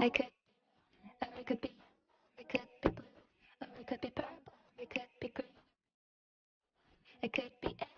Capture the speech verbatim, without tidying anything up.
I could, or it could be, it could be blue, or it could be purple, it could be green, it could be